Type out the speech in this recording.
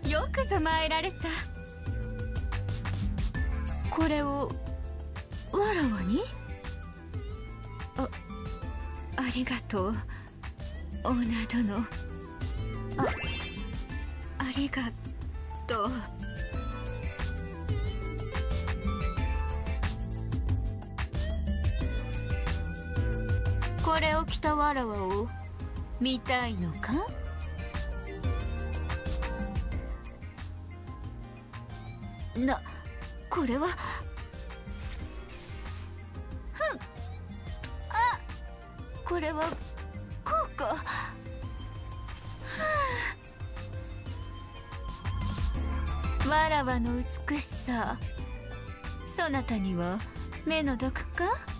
よくぞ参られた。これをわらわに？ありがとうオーナー殿。ありがとう。これを着たわらわを見たいのか？これは。これはこうか。わらわの美しさ、そなたには目の毒か？